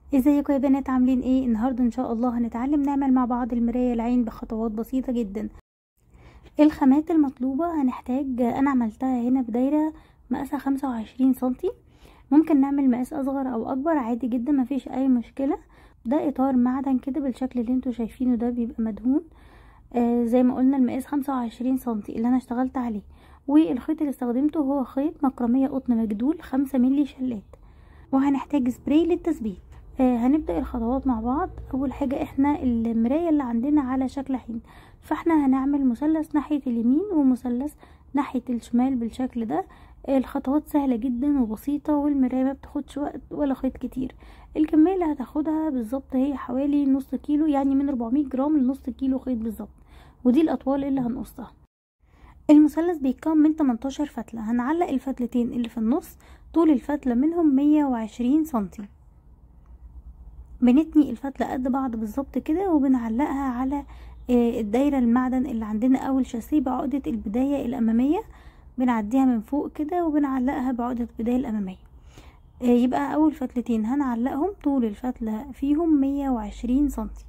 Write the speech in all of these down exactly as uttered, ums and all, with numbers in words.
ازيكم يا بنات، عاملين ايه؟ النهارده ان شاء الله هنتعلم نعمل مع بعض المرايه العين بخطوات بسيطه جدا. الخامات المطلوبه هنحتاج، انا عملتها هنا بدايره مقاسها خمسة وعشرين سنتي. ممكن نعمل مقاس اصغر او اكبر عادي جدا، مفيش اي مشكله. ده اطار معدن كده بالشكل اللي انتوا شايفينه ده، بيبقى مدهون. آه زي ما قلنا المقاس خمسة وعشرين سنتي اللي انا اشتغلت عليه. والخيط اللي استخدمته هو خيط مكرميه قطن مجدول خمسة مللي شلات. وهنحتاج سبراي للتثبيت. آه هنبدأ الخطوات مع بعض. اول حاجة احنا المراية اللي عندنا على شكل عين، فاحنا هنعمل مثلث ناحية اليمين ومثلث ناحية الشمال بالشكل ده. آه الخطوات سهلة جدا وبسيطة، والمراية ما بتاخدش وقت ولا خيط كتير. الكمية اللي هتاخدها بالظبط هي حوالي نص كيلو، يعني من أربعمية جرام لنص كيلو خيط بالظبط. ودي الاطوال اللي هنقصها. المثلث بيتكون من تمنتاشر فتلة. هنعلق الفتلتين اللي في النص، طول الفتلة منهم مية وعشرين سنتي. بنتني الفتلة قد بعض بالظبط كده، وبنعلقها على الدايرة المعدن اللي عندنا او الشاسيه بعقدة البداية الامامية. بنعديها من فوق كده وبنعلقها بعقدة البداية الامامية. يبقى اول فتلتين هنعلقهم طول الفتلة فيهم مية وعشرين سنتي.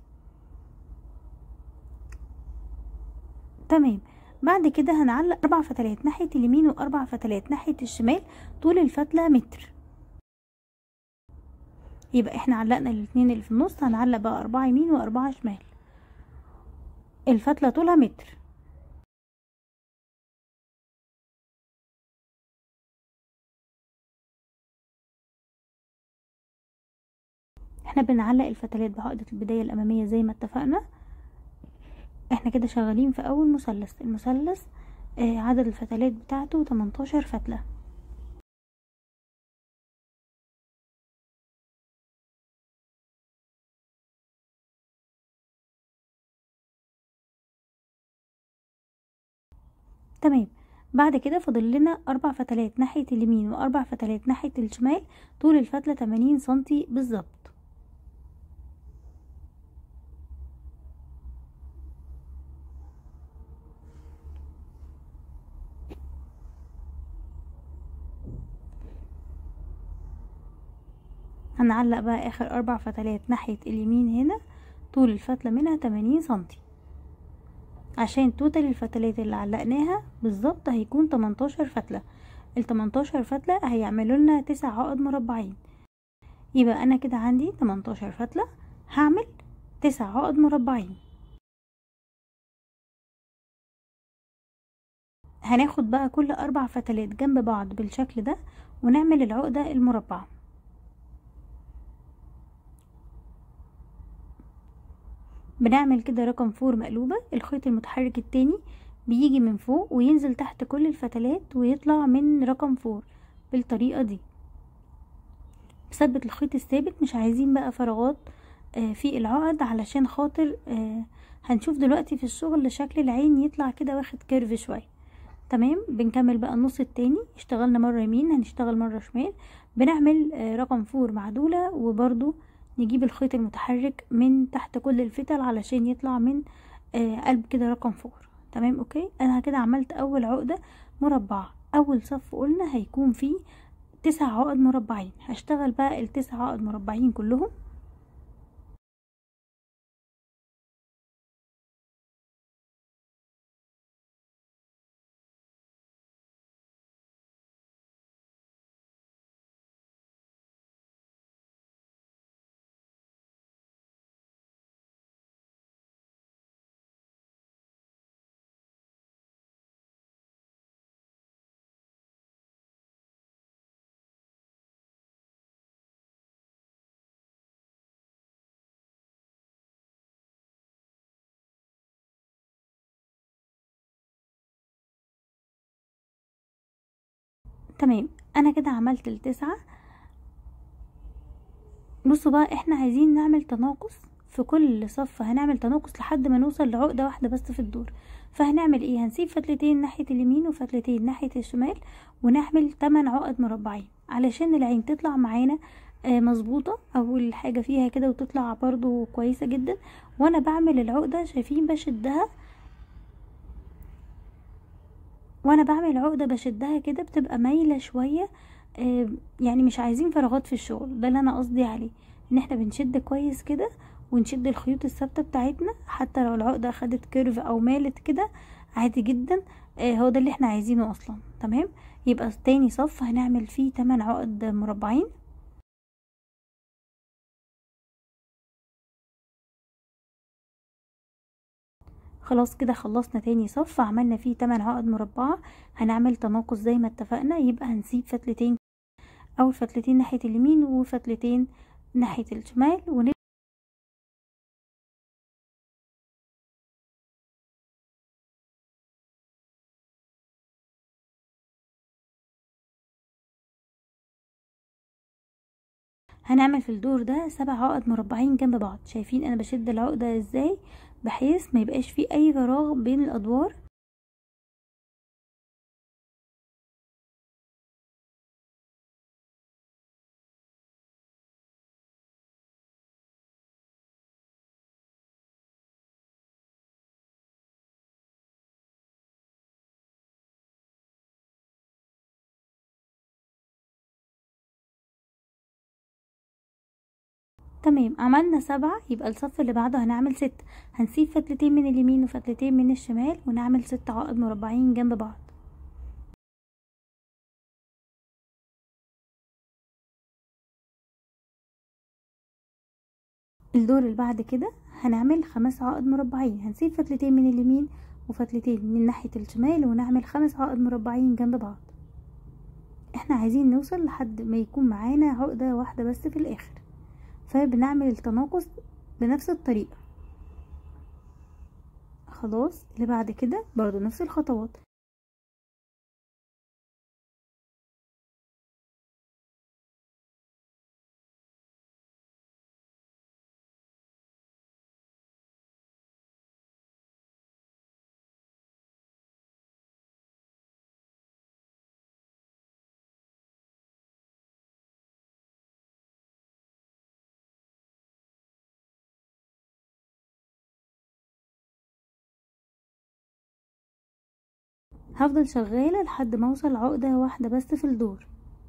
تمام. بعد كده هنعلق اربع فتلات ناحية اليمين واربع فتلات ناحية الشمال، طول الفتلة متر. يبقى احنا علقنا الاتنين اللي في النص، هنعلق بقى اربعة يمين واربعة شمال. الفتلة طولها متر. احنا بنعلق الفتلات بعقدة البداية الامامية زي ما اتفقنا. احنا كده شغالين في اول مثلث. المثلث آه عدد الفتلات بتاعته تمنتاشر فتلة. تمام. بعد كده فاضل لنا اربع فتلات ناحية اليمين واربع فتلات ناحية الشمال، طول الفتلة تمانين سنتي بالظبط. هنعلق بقى اخر اربع فتلات ناحية اليمين هنا، طول الفتلة منها تمانين سنتي، عشان توتال الفتلات اللي علقناها بالظبط هيكون تمنتاشر فتلة. ال تمنتاشر فتلة هيعملوا لنا تسع عقد مربعين. يبقى انا كده عندي تمنتاشر فتلة، هعمل تسع عقد مربعين. هناخد بقى كل اربع فتلات جنب بعض بالشكل ده ونعمل العقدة المربعة. بنعمل كده رقم فور مقلوبة. الخيط المتحرك التاني بيجي من فوق وينزل تحت كل الفتلات ويطلع من رقم فور بالطريقة دي. بثبت الخيط الثابت، مش عايزين بقى فراغات آه في العقد، علشان خاطر آه هنشوف دلوقتي في الشغل شكل العين يطلع كده واخد كيرف شوية. تمام. بنكمل بقى النص التاني. اشتغلنا مرة يمين، هنشتغل مرة شمال. بنعمل آه رقم فور معدولة، وبرضو نجيب الخيط المتحرك من تحت كل الفتل علشان يطلع من آه قلب كده رقم فور. تمام. اوكي. انا كده عملت اول عقدة مربعة. اول صف قلنا هيكون فيه تسع عقد مربعين. هشتغل بقى التسع عقد مربعين كلهم. تمام. انا كده عملت التسعة. بصوا بقى، احنا عايزين نعمل تناقص في كل صف. هنعمل تناقص لحد ما نوصل لعقدة واحدة بس في الدور. فهنعمل ايه؟ هنسيب فتلتين ناحية اليمين وفتلتين ناحية الشمال، ونعمل تمن عقد مربعين علشان العين تطلع معانا آه مظبوطة. اول حاجة فيها كده وتطلع برضو كويسة جدا. وانا بعمل العقدة شايفين بشدها، وانا بعمل عقدة بشدها كده بتبقى مايلة شوية. آه يعني مش عايزين فراغات في الشغل، ده اللي انا قصدي عليه. ان احنا بنشد كويس كده، ونشد الخيوط الثابته بتاعتنا حتى لو العقده اخدت كيرف او مالت كده عادي جدا. آه هو ده اللي احنا عايزينه اصلا. تمام. يبقى تاني صف هنعمل فيه تمن عقد مربعين. خلاص كده خلصنا تاني صف، عملنا فيه تمن عقد مربعة. هنعمل تناقص زي ما اتفقنا، يبقى هنسيب فتلتين، اول فتلتين ناحية اليمين وفتلتين ناحية الشمال، ون... هنعمل في الدور ده سبع عقد مربعين جنب بعض. شايفين انا بشد العقدة ازاي بحيث ما يبقاش فيه اي فراغ بين الادوار. تمام، عملنا سبعة، يبقى الصف اللي بعده هنعمل ستة. هنسيب فتلتين من اليمين وفتلتين من الشمال ونعمل ست عقد مربعين جنب بعض. الدور اللي بعد كده هنعمل خمس عقد مربعين. هنسيب فتلتين من اليمين وفتلتين من ناحية الشمال ونعمل خمس عقد مربعين جنب بعض. احنا عايزين نوصل لحد ما يكون معانا عقدة واحدة بس في الاخر، فبنعمل التناقص بنفس الطريقة. خلاص اللي بعد كده برضو نفس الخطوات. هفضل شغالة لحد ما اوصل عقدة واحدة بس في الدور.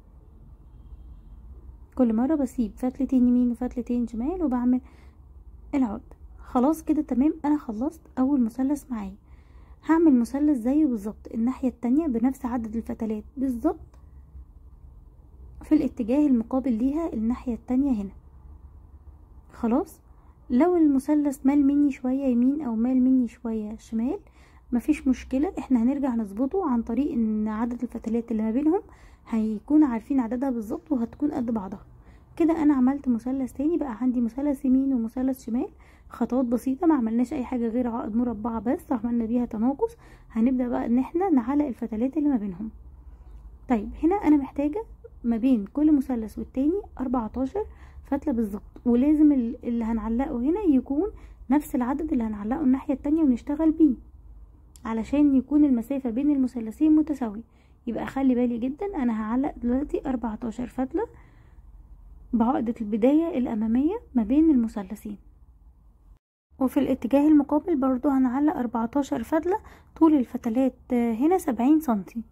كل مرة بسيب فتلتين يمين وفتلتين شمال وبعمل العقدة. خلاص كده تمام، انا خلصت اول مثلث معايا. هعمل مثلث زيه بالظبط الناحية التانية بنفس عدد الفتلات بالظبط في الاتجاه المقابل ليها الناحية التانية هنا. خلاص، لو المثلث مال مني شوية يمين او مال مني شوية شمال مفيش مشكلة، احنا هنرجع نظبطه عن طريق ان عدد الفتلات اللي ما بينهم هيكون عارفين عددها بالظبط وهتكون قد بعضها. كده انا عملت مثلث تاني، بقى عندي مثلث يمين ومثلث شمال. خطوات بسيطة، ما عملناش اي حاجة غير عقد مربعة بس عملنا بيها تناقص. هنبدأ بقى ان احنا نعلق الفتلات اللي ما بينهم. طيب هنا انا محتاجة ما بين كل مثلث والتاني اربعتاشر فتلة بالظبط، ولازم اللي هنعلقه هنا يكون نفس العدد اللي هنعلقه الناحية التانية ونشتغل بيه علشان يكون المسافة بين المثلثين متساوية. يبقى خلي بالي جدا، انا هعلق دلوقتي اربعتاشر فتلة بعقدة البداية الامامية ما بين المثلثين، وفي الاتجاه المقابل برضو هنعلق اربعتاشر فتلة. طول الفتلات هنا سبعين سنتي.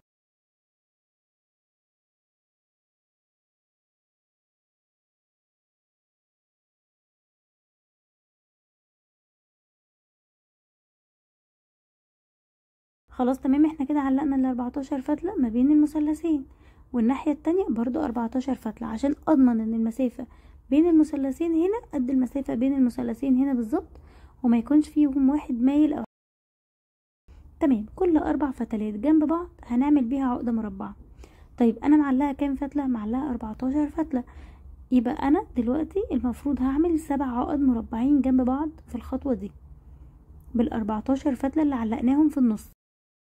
خلاص تمام، احنا كده علقنا ال اربعتاشر فتلة ما بين المثلثين، والناحية التانية برضو اربعتاشر فتلة عشان اضمن ان المسافة بين المثلثين هنا قد المسافة بين المثلثين هنا بالظبط، وما يكونش فيهم واحد مايل او. تمام، كل اربع فتلات جنب بعض هنعمل بيها عقدة مربعة. طيب انا معلقة كام فتلة؟ معلقة اربعتاشر فتلة. يبقى انا دلوقتي المفروض هعمل سبع عقد مربعين جنب بعض في الخطوة دي بالاربعتاشر فتلة اللي علقناهم في النص.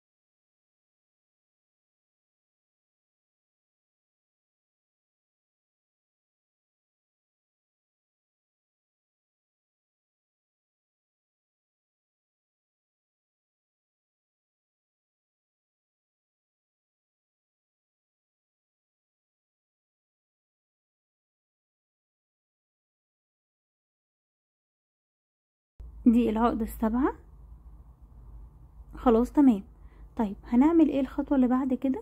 دي العقدة السبعة. خلاص تمام. طيب هنعمل ايه الخطوة اللي بعد كده؟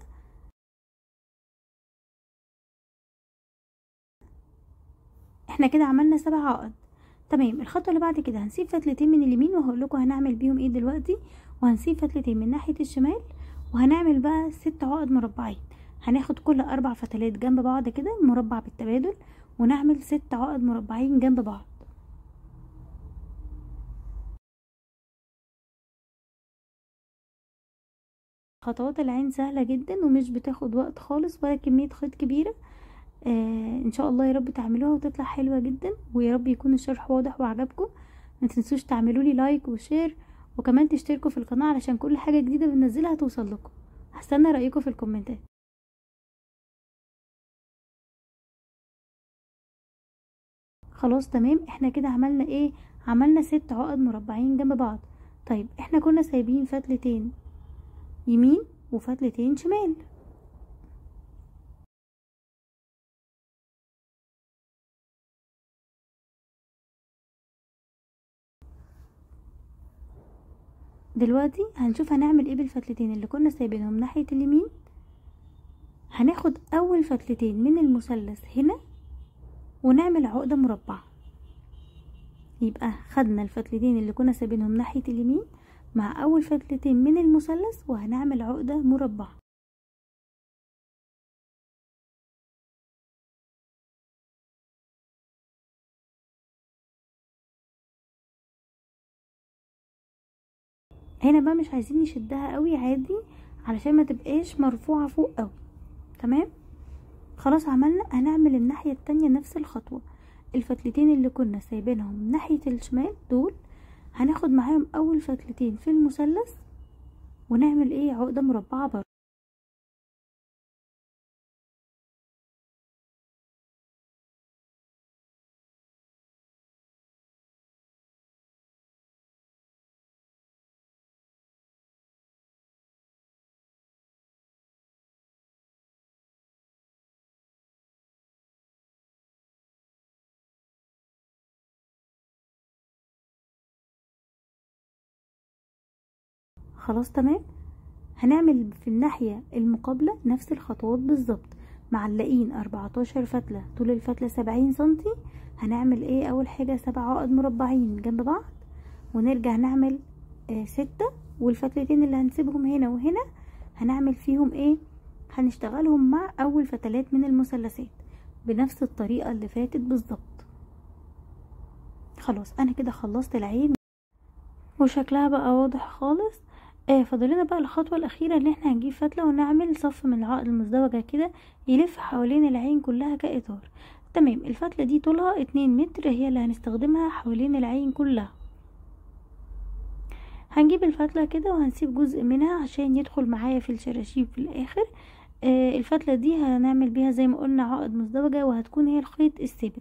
احنا كده عملنا سبع عقد. تمام. الخطوه اللي بعد كده هنسيب فتلتين من اليمين وهقول لكم هنعمل بيهم ايه دلوقتي، وهنسيب فتلتين من ناحيه الشمال، وهنعمل بقى ست عقد مربعين. هناخد كل اربع فتلات جنب بعض كده مربع بالتبادل، ونعمل ست عقد مربعين جنب بعض. خطوات العين سهله جدا ومش بتاخد وقت خالص ولا كميه خيط كبيره. آه ان شاء الله يا رب تعملوها وتطلع حلوه جدا، ويا رب يكون الشرح واضح وعجبكم. ما تنسوش تعملوا لي لايك وشير، وكمان تشتركوا في القناه علشان كل حاجه جديده بننزلها توصل لكم. هستنى رايكم في الكومنتات. خلاص تمام. احنا كده عملنا ايه؟ عملنا ست عقد مربعين جنب بعض. طيب احنا كنا سايبين فتلتين يمين وفتلتين شمال. دلوقتي هنشوف هنعمل ايه بالفتلتين اللي كنا سايبينهم ناحية اليمين. هناخد اول فتلتين من المثلث هنا ونعمل عقدة مربعة. يبقى خدنا الفتلتين اللي كنا سايبينهم ناحية اليمين مع اول فتلتين من المثلث وهنعمل عقدة مربعة. هنا بقى مش عايزين نشدها قوي، عادي علشان ما تبقاش مرفوعة فوق قوي. تمام. خلاص عملنا. هنعمل الناحية التانية نفس الخطوة. الفتلتين اللي كنا سايبينهم ناحية الشمال دول هناخد معاهم اول فتلتين في المثلث ونعمل ايه؟ عقدة مربعة برضه. خلاص تمام. هنعمل في الناحية المقابلة نفس الخطوات بالظبط. معلقين اربعتاشر فتلة، طول الفتلة سبعين سنتي. هنعمل ايه؟ اول حاجة سبع عقد مربعين جنب بعض، ونرجع نعمل آه ستة، والفتلتين اللي هنسيبهم هنا وهنا هنعمل فيهم ايه؟ هنشتغلهم مع اول فتلات من المثلثات بنفس الطريقة اللي فاتت بالظبط. خلاص انا كده خلصت العين وشكلها بقى واضح خالص. آه فاضلنا بقى الخطوة الأخيرة اللي احنا هنجيب فتلة ونعمل صف من العقد المزدوجة كده يلف حوالين العين كلها كإطار. تمام. الفتلة دي طولها اتنين متر، هي اللي هنستخدمها حوالين العين كلها. هنجيب الفتلة كده وهنسيب جزء منها عشان يدخل معايا في الشراشيب في الآخر. آه الفتلة دي هنعمل بيها زي ما قلنا عقد مزدوجة، وهتكون هي الخيط الثابت.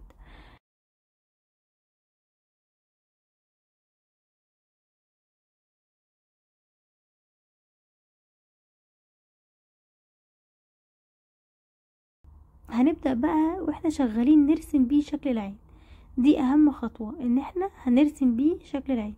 هنبدأ بقى واحنا شغالين نرسم بيه شكل العين. دي اهم خطوة، ان احنا هنرسم بيه شكل العين.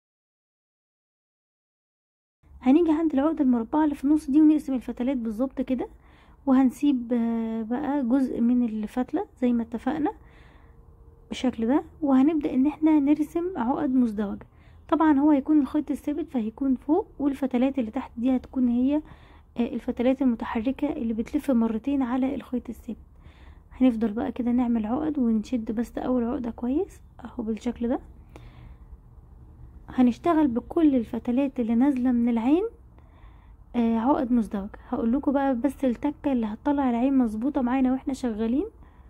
هنيجي عند العقدة المربعة اللي في النص دي ونقسم الفتلات بالظبط كده، وهنسيب بقى جزء من الفتلة زي ما اتفقنا بالشكل ده، وهنبدأ ان احنا نرسم عقد مزدوجة. طبعا هو هيكون الخيط الثابت فهيكون فوق، والفتلات اللي تحت دي هتكون هي الفتلات المتحركة اللي بتلف مرتين على الخيط الثابت. هنفضل بقى كده نعمل عقد ونشد بس اول عقدة كويس اهو بالشكل ده. هنشتغل بكل الفتلات اللي نازلة من العين آه عقد مزدوجة. هقول لكم بقى بس التكة اللي هتطلع العين مظبوطة معانا واحنا شغالين.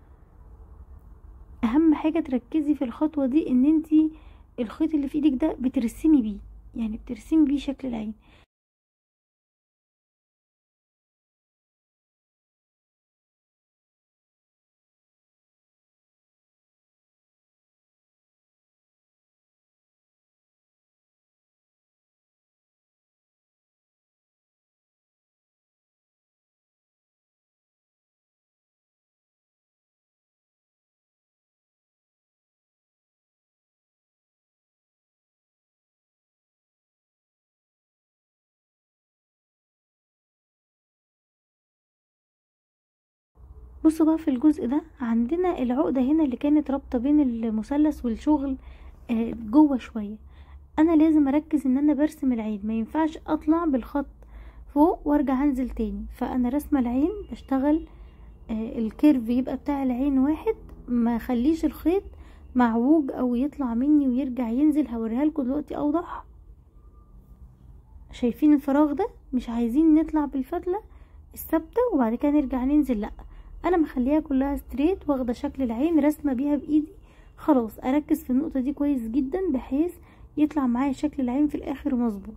اهم حاجة تركزي في الخطوة دي ان انتي الخيط اللي في ايدك ده بترسمي بيه، يعني بترسمي بيه شكل العين. بصوا بقى في الجزء ده عندنا العقدة هنا اللي كانت رابطة بين المثلث والشغل آه جوه شوية. انا لازم اركز ان انا برسم العين، ما ينفعش اطلع بالخط فوق وارجع انزل تاني. فانا رسمة العين بشتغل آه الكيرف يبقى بتاع العين واحد، ما خليش الخيط معوج او يطلع مني ويرجع ينزل. هوريها لكم دلوقتي اوضح. شايفين الفراغ ده؟ مش عايزين نطلع بالفتلة الثابتة وبعد كده نرجع ننزل، لا انا مخليها كلها ستريت، واخده شكل العين رسمه بيها بايدي. خلاص اركز في النقطه دي كويس جدا بحيث يطلع معايا شكل العين في الاخر مظبوط.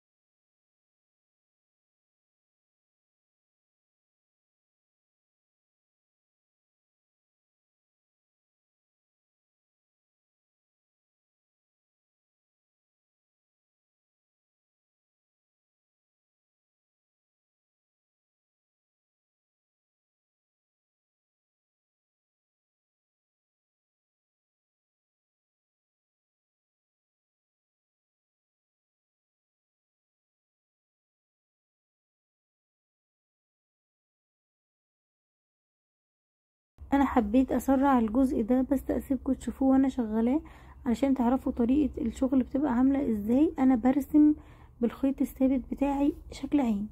انا حبيت اسرع الجزء ده بس اسيبكم تشوفوه وانا شغلاه علشان تعرفوا طريقه الشغل بتبقى عامله ازاي. انا برسم بالخيط الثابت بتاعي شكل عين.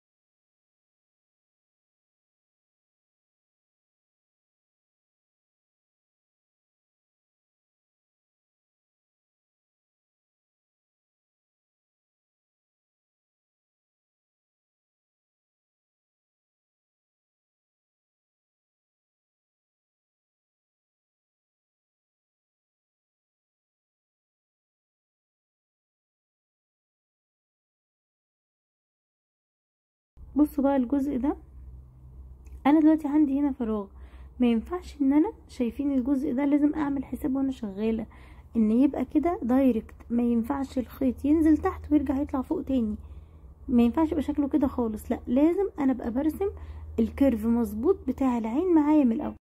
بصوا بقى الجزء ده، انا دلوقتي عندي هنا فراغ، ما ينفعش ان انا، شايفين الجزء ده لازم اعمل حساب وانا شغاله ان يبقى كده دايركت، ما ينفعش الخيط ينزل تحت ويرجع يطلع فوق تاني، ما ينفعش يبقى شكله كده خالص. لا لازم انا ابقى برسم الكيرف مظبوط بتاع العين معايا من الاول.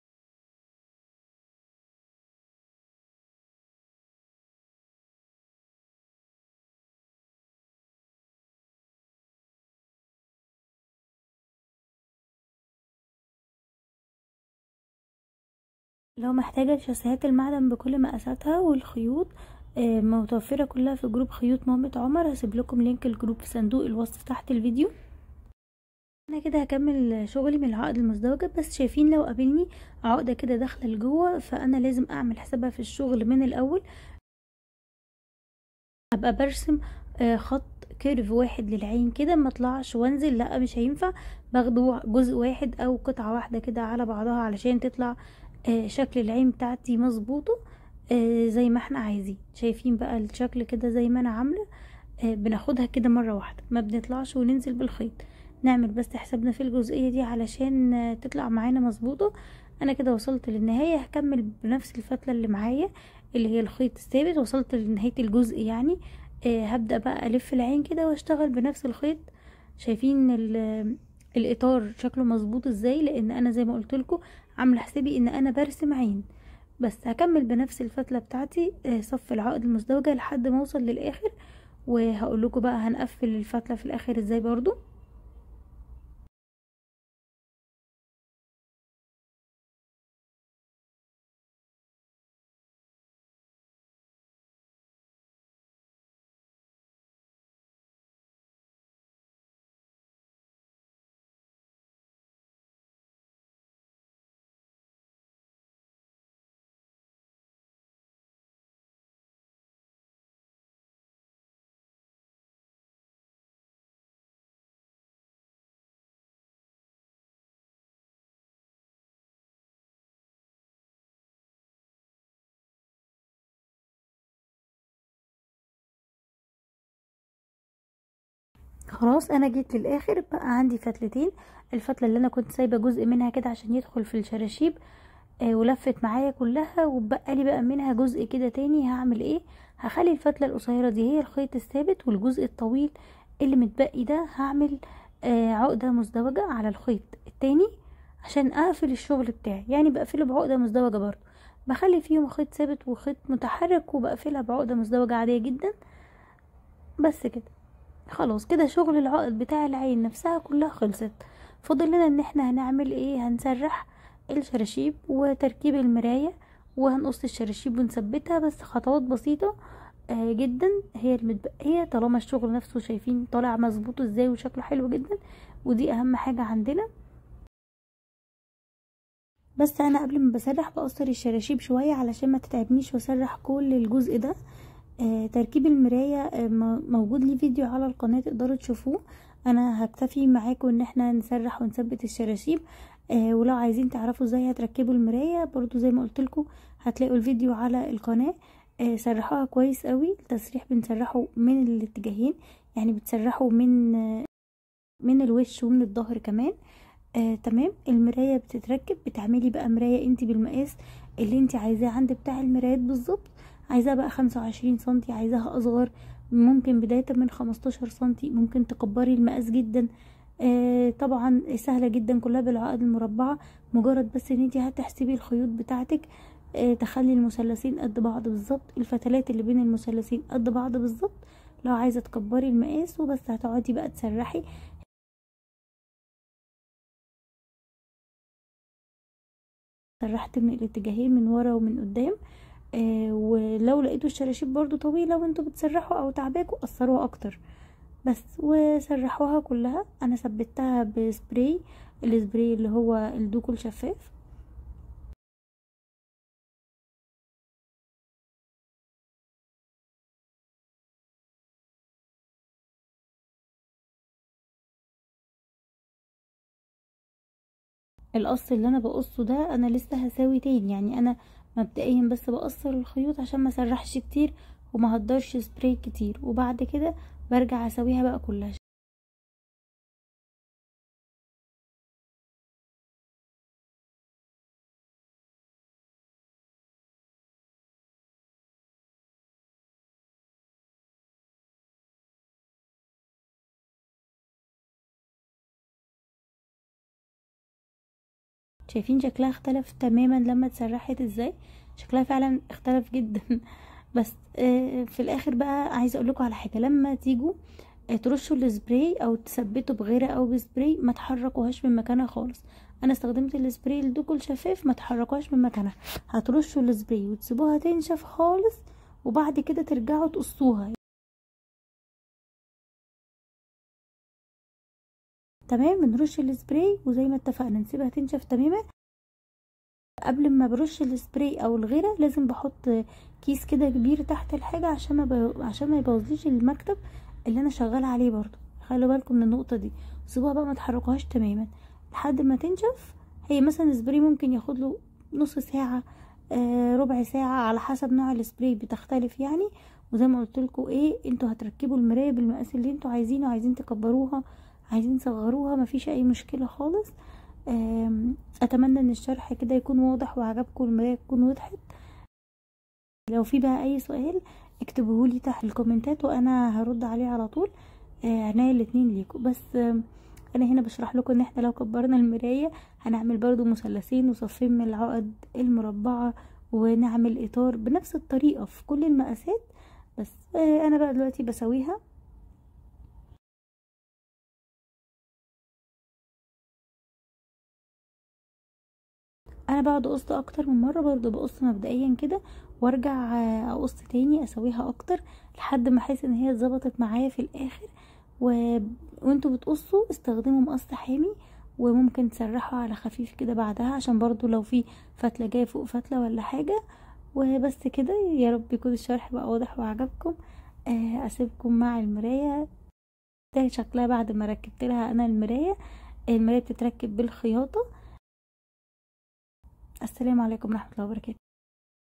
لو محتاجة شاسيهات المعدن بكل مقاساتها والخيوط آه، متوفرة كلها في جروب خيوط مامة عمر، هسيب لكم لينك الجروب في صندوق الوصف تحت الفيديو. انا كده هكمل شغلي من العقد المزدوجة، بس شايفين لو قابلني عقدة كده داخلة لجوه فانا لازم اعمل حسابها في الشغل من الاول. ابقى برسم آه، خط كيرف واحد للعين كده، ما اطلعش وانزل، لا مش هينفع. باخده جزء واحد او قطعة واحدة كده على بعضها علشان تطلع آه، شكل العين بتاعتي مظبوطه آه، زي ما احنا عايزين. شايفين بقى الشكل كده زي ما انا عامله. آه، بناخدها كده مره واحده، ما بنطلعش وننزل بالخيط. نعمل بس حسابنا في الجزئيه دي علشان آه، تطلع معانا مظبوطه. انا كده وصلت للنهايه، هكمل بنفس الفتله اللي معايا اللي هي الخيط الثابت. وصلت لنهايه الجزء يعني. آه، هبدا بقى الف العين كده واشتغل بنفس الخيط. شايفين الاطار شكله مظبوط ازاي؟ لان انا زي ما قلت لكم عامله حسابي ان انا برسم عين. بس هكمل بنفس الفتله بتاعتي آه، صف العقد المزدوجه لحد ما اوصل للاخر، وهقول لكم بقى هنقفل الفتله في الاخر ازاي برضو. خلاص انا جيت للاخر، بقى عندي فتلتين. الفتله اللي انا كنت سايبه جزء منها كده عشان يدخل في الشراشيب آه ولفت معايا كلها، وبقى لي بقى منها جزء كده تاني. هعمل ايه؟ هخلي الفتله القصيره دي هي الخيط الثابت، والجزء الطويل اللي متبقي ده هعمل آه عقده مزدوجه على الخيط التاني عشان اقفل الشغل بتاعي. يعني بقفله بعقده مزدوجه برضو، بخلي فيهم خيط ثابت وخيط متحرك، وبقفلها بعقده مزدوجه عاديه جدا. بس كده خلاص، كده شغل العقد بتاع العين نفسها كلها خلصت. فاضل لنا ان احنا هنعمل ايه، هنسرح الشراشيب وتركيب المراية، وهنقص الشراشيب ونثبتها. بس خطوات بسيطة آه جدا هي المتبقية، طالما الشغل نفسه شايفين طالع مظبوط ازاي وشكله حلو جدا، ودي اهم حاجة عندنا. بس انا قبل ما بسرح بقصر الشراشيب شوية علشان ما تتعبنيش واسرح كل الجزء ده. آه تركيب المراية آه موجود لي فيديو على القناة تقدروا تشوفوه. انا هكتفي معاكم ان احنا نسرح ونثبت الشراشيب. آه ولو عايزين تعرفوا ازاي هتركبوا المراية برضو زي ما قلتلكوا هتلاقوا الفيديو على القناة. آه سرحوها كويس قوي. التسريح بنسرحه من الاتجاهين، يعني بتسرحه من آه من الوش ومن الظهر كمان. آه تمام. المراية بتتركب، بتعملي بقى مراية انت بالمقاس اللي انت عايزاه عند بتاع المرايات بالظبط. عايزاها بقى خمسة وعشرين سنتي، عايزاها اصغر ممكن بداية من خمستاشر سنتي، ممكن تكبري المقاس جدا. آه طبعا سهلة جدا، كلها بالعقد المربعة. مجرد بس ان انت هتحسبي الخيوط بتاعتك، آه تخلي المثلثين قد بعض بالظبط، الفتلات اللي بين المثلثين قد بعض بالظبط. لو عايزة تكبري المقاس وبس هتقعدي بقى تسرحي. سرحت من الاتجاهين من ورا ومن قدام. آه ولو لقيتوا الشراشيب برضو طويلة وانتوا بتسرحوا او تعباكوا قصروها اكتر بس. وسرحوها كلها. انا ثبتها بسبراي، السبراي اللي هو الدوكو الشفاف. القص اللي انا بقصه ده انا لسه هساوي تاني، يعني انا مبدئيا بس بقصر الخيوط عشان ما اسرحش كتير وما هقدرش سبراي كتير، وبعد كده برجع اسويها بقى كلها. شايفين شكلها اختلف تماما لما اتسرحت ازاي؟ شكلها فعلا اختلف جدا. بس آه في الاخر بقى عايزه اقول لكم على حاجه، لما تيجوا آه ترشوا السبراي او تثبتوا بغيره او بسبراي ما تحركوهاش من مكانها خالص. انا استخدمت السبراي الدوكو شفاف، ما تحركوهاش من مكانها. هترشوا السبراي وتسيبوها تنشف خالص، وبعد كده ترجعوا تقصوها. تمام. بنرش السبراي وزي ما اتفقنا نسيبها تنشف تماما. قبل ما برش السبراي او الغيره لازم بحط كيس كده كبير تحت الحاجه عشان ما ب... عشان ما يبوظليش المكتب اللي انا شغاله عليه. برضو خلوا بالكم من النقطه دي. سيبوها بقى ما تحركوهاش تماما لحد ما تنشف. هي مثلا السبراي ممكن ياخد له نص ساعه، آه ربع ساعه، على حسب نوع السبراي بتختلف يعني. وزي ما قلت لكم ايه، انتوا هتركبوا المرايه بالمقاس اللي انتوا عايزينه، عايزين تكبروها عايزين تصغروها، مفيش اي مشكله خالص. اتمنى ان الشرح كده يكون واضح وعجبكم، المرايه تكون وضحت. لو في بقى اي سؤال اكتبوهولي تحت الكومنتات وانا هرد عليه على طول. عناية الاتنين ليكم. بس انا هنا بشرح لكم ان احنا لو كبرنا المرايه هنعمل برضو مثلثين وصفين من العقد المربعه، ونعمل اطار بنفس الطريقه في كل المقاسات. بس انا بقى دلوقتي بسويها. انا بقعد اقص اكتر من مره، برضو بقص مبدئيا كده وارجع اقص تاني اسويها اكتر لحد ما احس ان هي اتظبطت معايا في الاخر. و... وانتوا بتقصوا استخدموا مقص حامي، وممكن تسرحوا على خفيف كده بعدها عشان برضو لو في فتله جايه فوق فتله ولا حاجه. وبس كده. يا رب يكون الشرح بقى واضح وعجبكم. اسيبكم مع المرايه. ده شكلها بعد ما ركبت لها انا المرايه. المرايه بتتركب بالخياطه. السلام عليكم ورحمه الله وبركاته.